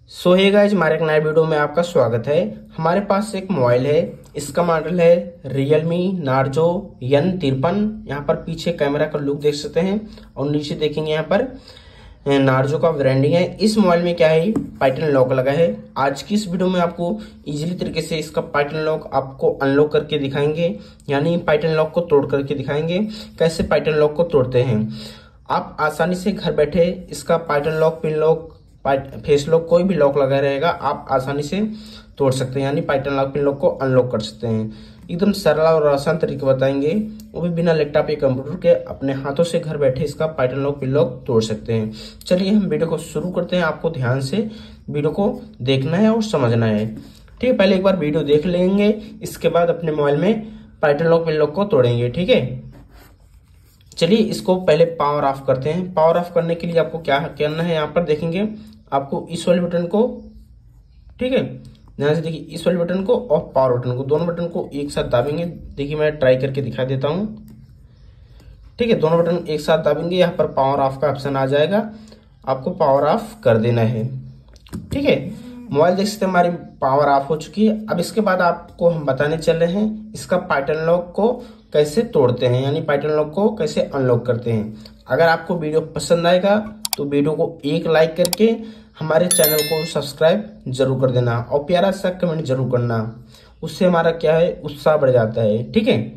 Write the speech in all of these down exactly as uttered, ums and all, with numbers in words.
सो hey guys, हमारे एक नए वीडियो में आपका स्वागत है। हमारे पास एक मोबाइल है, इसका मॉडल है रियलमी नार्जो एन तिरपन। यहाँ पर पीछे कैमरा का लुक देख सकते हैं और नीचे देखेंगे यहाँ पर नार्जो का ब्रांडिंग है। इस मोबाइल में क्या है, पाइटन लॉक लगा है। आज की इस वीडियो में आपको इजीली तरीके से इसका पाइटन लॉक आपको अनलॉक करके दिखाएंगे, यानी पाइटन लॉक को तोड़ करके दिखाएंगे कैसे पाइटन लॉक को तोड़ते हैं। आप आसानी से घर बैठे इसका pattern lock, pin lock, face lock, कोई भी लॉक लगा रहेगा आप आसानी से तोड़ सकते हैं, यानी पाइटन लॉक, पिन लॉक को अनलॉक कर सकते हैं। एकदम सरल और आसान तरीके बताएंगे, वो भी बिना लैपटॉप या कंप्यूटर के। अपने हाथों से घर बैठे इसका पाइटन लॉक, पिन लॉक तोड़ सकते हैं। चलिए हम वीडियो को शुरू करते हैं। आपको ध्यान से वीडियो को देखना है और समझना है, ठीक है। पहले एक बार वीडियो देख लेंगे, इसके बाद अपने मोबाइल में पाइटन लॉक, पिन लॉक को तोड़ेंगे, ठीक है। चलिए इसको पहले पावर ऑफ करते हैं। पावर ऑफ करने के लिए आपको क्या करना है, यहाँ पर देखेंगे आपको इस वाले बटन को, ठीक है, ध्यान से देखिए, इस वाले बटन को और पावर बटन को, दोनों बटन को एक साथ दाबेंगे। देखिए मैं ट्राई करके दिखा देता हूं, ठीक है। दोनों बटन एक साथ दाबेंगे, यहाँ पर पावर ऑफ का ऑप्शन आ जाएगा, आपको पावर ऑफ कर देना है, ठीक है। मोबाइल देख सकते हैं हमारी पावर ऑफ हो चुकी है। अब इसके बाद आपको हम बताने चल रहे हैं इसका पाइटन लॉक को कैसे तोड़ते हैं, यानी पाइटन लॉक को कैसे अनलॉक करते हैं। अगर आपको वीडियो पसंद आएगा तो वीडियो को एक लाइक करके हमारे चैनल को सब्सक्राइब जरूर कर देना और प्यारा सा कमेंट जरूर करना, उससे हमारा क्या है, उत्साह बढ़ जाता है, ठीक है।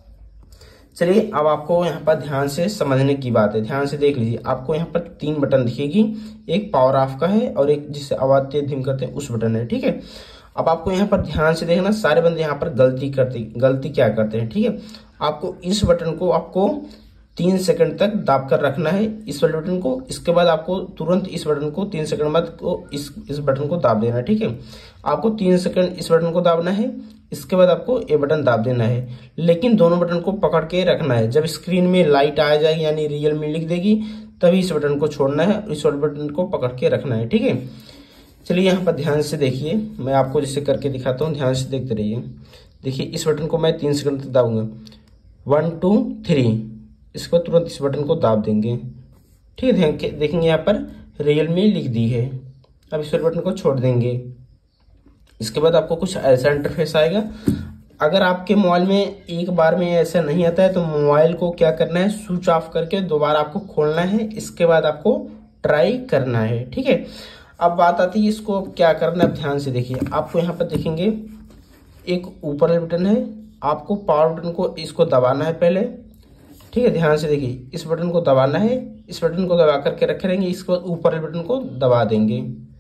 चलिए अब आपको यहाँ पर ध्यान से समझने की बात है, ध्यान से देख लीजिए। आपको यहाँ पर तीन बटन दिखेगी, एक पावर ऑफ का है और एक जिससे आवाज तेज धीम करते हैं उस बटन है, ठीक है। अब आपको यहाँ पर ध्यान से देखना, सारे बंदे यहाँ पर गलती करते गलती क्या करते हैं, ठीक है। आपको इस बटन को आपको तीन सेकंड तक दाब कर रखना है, इस वाले बटन को। इसके बाद आपको तुरंत इस बटन को तीन सेकंड बाद को इस इस बटन को दाब देना है, ठीक है। आपको तीन सेकंड इस बटन को दाबना है, इसके बाद आपको ये बटन दाब देना है, लेकिन दोनों बटन को पकड़ के रखना है। जब स्क्रीन में लाइट आ जाएगी यानी रियलमी लिख देगी, तभी इस बटन को छोड़ना है और इस वाले बटन को पकड़ के रखना है, ठीक है। चलिए यहाँ पर ध्यान से देखिए, मैं आपको जैसे करके दिखाता हूँ, ध्यान से देखते रहिए। देखिए इस बटन को मैं तीन सेकंड तक दाबूंगा, वन टू थ्री, इसको तुरंत इस बटन को दाब देंगे, ठीक है। देखेंगे यहाँ पर रियलमी लिख दी है। अब इस बटन को छोड़ देंगे। इसके बाद आपको कुछ ऐसा इंटरफेस आएगा। अगर आपके मोबाइल में एक बार में ऐसा नहीं आता है तो मोबाइल को क्या करना है, स्विच ऑफ करके दोबारा आपको खोलना है, इसके बाद आपको ट्राई करना है, ठीक है। अब बात आती है इसको क्या करना है, ध्यान से देखिए। आपको यहाँ पर देखेंगे एक ऊपर वाला बटन है, आपको पावर बटन को इसको दबाना है पहले, ठीक है। ध्यान से देखिए, इस बटन को दबाना है, इस बटन को दबा करके रखे रहेंगे, इसके बाद ऊपर वाले बटन को दबा देंगे,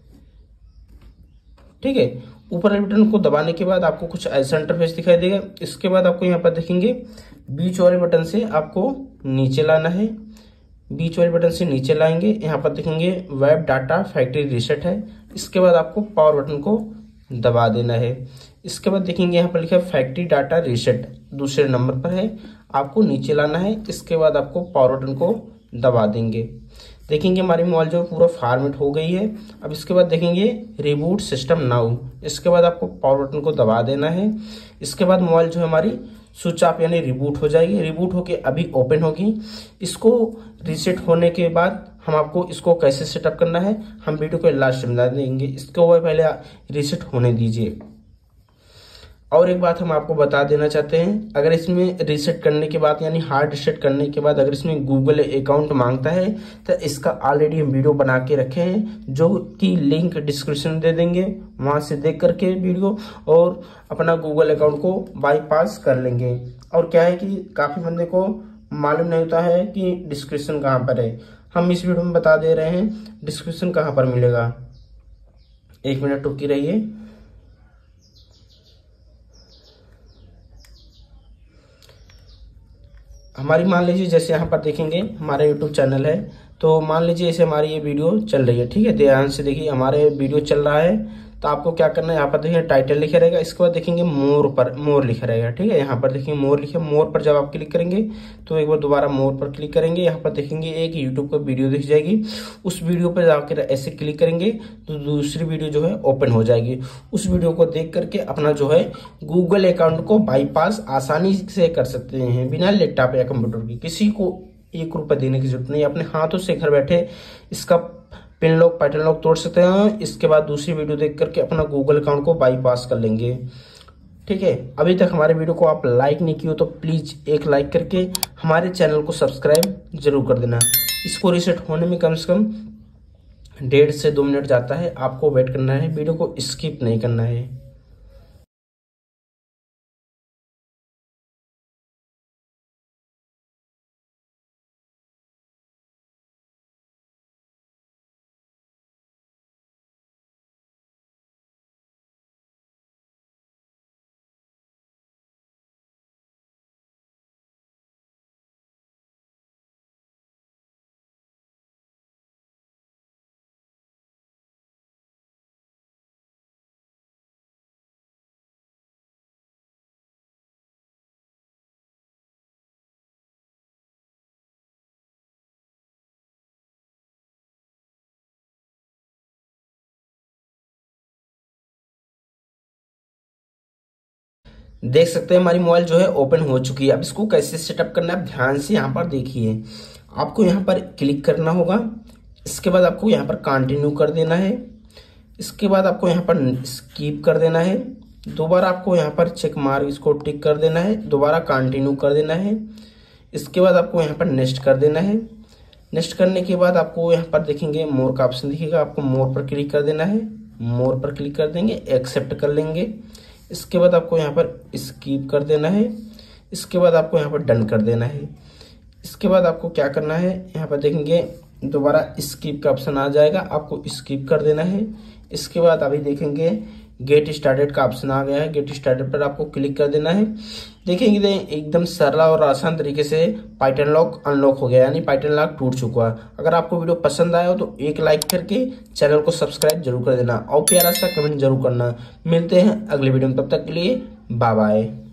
ठीक है। ऊपर वाले बटन को दबाने के बाद आपको कुछ ऐसा इंटरफेस दिखाई देगा। इसके बाद आपको यहाँ पर देखेंगे बीच वाले बटन से आपको नीचे लाना है, बीच वाले बटन से नीचे लाएंगे। यहाँ पर देखेंगे वेब डाटा फैक्ट्री रीसेट है, इसके बाद आपको पावर बटन को दबा देना है। इसके बाद देखेंगे यहाँ पर लिखा है फैक्ट्री डाटा रीसेट, दूसरे नंबर पर है, आपको नीचे लाना है। इसके बाद आपको पावर बटन को दबा देंगे। देखेंगे हमारी मोबाइल जो पूरा फॉर्मेट हो गई है। अब इसके बाद देखेंगे रिबूट सिस्टम नाउ, इसके बाद आपको पावर बटन को दबा देना है। इसके बाद मोबाइल जो है हमारी स्विच ऑफ यानी रिबूट हो जाएगी। रिबूट होके अभी ओपन होगी। इसको रीसेट होने के बाद हम आपको इसको कैसे सेटअप करना है हम वीडियो को लास्ट में बता देंगे। इसको पहले रीसेट होने दीजिए। और एक बात हम आपको बता देना चाहते हैं, अगर इसमें रीसेट करने के बाद यानी हार्ड रीसेट करने के बाद अगर इसमें गूगल अकाउंट मांगता है तो इसका ऑलरेडी हम वीडियो बना के रखे हैं, जो कि लिंक डिस्क्रिप्शन में दे देंगे, वहां से देख करके वीडियो और अपना गूगल अकाउंट को बाईपास कर लेंगे। और क्या है कि काफी बंदे को मालूम नहीं होता है कि डिस्क्रिप्शन कहाँ पर है, हम इस वीडियो में बता दे रहे हैं डिस्क्रिप्शन कहाँ पर मिलेगा। एक मिनट रुकी रहिए। हमारी मान लीजिए जैसे यहाँ पर देखेंगे हमारा यूट्यूब चैनल है, तो मान लीजिए ऐसे हमारी ये वीडियो चल रही है, ठीक है। ध्यान से देखिए हमारे वीडियो चल रहा है, तो आपको क्या करना है, यहाँ पर देखिए टाइटल लिखा रहेगा, इसके बाद देखेंगे मोर पर, मोर लिखा रहेगा, ठीक है। यहाँ पर देखिए मोर लिखे, मोर पर जब आप क्लिक करेंगे तो एक बार दोबारा मोर पर क्लिक करेंगे, यहाँ पर देखेंगे एक यूट्यूब का वीडियो दिख जाएगी। उस वीडियो पर जाकर ऐसे क्लिक करेंगे तो दूसरी वीडियो जो है ओपन हो जाएगी। उस वीडियो को देख करके अपना जो है गूगल अकाउंट को बाईपास आसानी से कर सकते हैं, बिना लैपटॉप या कंप्यूटर की। किसी को एक रुपये देने की जरूरत नहीं, अपने हाथों से घर बैठे इसका पिन लॉक पैटर्न लॉक तोड़ सकते हैं। इसके बाद दूसरी वीडियो देख करके अपना गूगल अकाउंट को बाईपास कर लेंगे। ठीक है, अभी तक हमारे वीडियो को आप लाइक नहीं किए हो तो प्लीज एक लाइक करके हमारे चैनल को सब्सक्राइब जरूर कर देना। इसको रीसेट होने में कम से कम डेढ़ से दो मिनट जाता है, आपको वेट करना है, वीडियो को स्किप नहीं करना है। देख सकते हैं हमारी मोबाइल जो है ओपन हो चुकी है। अब इसको कैसे सेटअप करना है आप ध्यान से यहाँ पर देखिए। आपको यहाँ पर क्लिक करना होगा, इसके बाद आपको यहाँ पर कंटिन्यू कर देना है, इसके बाद आपको यहाँ पर स्किप कर देना है, दोबारा आपको यहाँ पर चेक मार्क इसको टिक कर देना है, दोबारा कंटिन्यू कर देना है, इसके बाद आपको यहाँ पर नेक्स्ट कर देना है। नेक्स्ट करने के बाद आपको यहाँ पर देखेंगे मोर का ऑप्शन दिखेगा, आपको मोर पर क्लिक कर देना है, मोर पर क्लिक कर देंगे, एक्सेप्ट कर लेंगे। इसके बाद आपको यहाँ पर स्किप कर देना है, इसके बाद आपको यहाँ पर डन कर देना है। इसके बाद आपको क्या करना है, यहाँ पर देखेंगे दोबारा स्किप का ऑप्शन आ जाएगा, आपको स्किप कर देना है। इसके बाद अभी देखेंगे गेट स्टार्टेड का ऑप्शन आ गया है, गेट स्टार्टेड पर आपको क्लिक कर देना है। देखेंगे एकदम सरल और आसान तरीके से पैटर्न लॉक अनलॉक हो गया, यानी पैटर्न लॉक टूट चुका है। अगर आपको वीडियो पसंद आया हो तो एक लाइक करके चैनल को सब्सक्राइब जरूर कर देना और प्यारा सा कमेंट जरूर करना। मिलते हैं अगले वीडियो में, तब तक के लिए बाय बाय।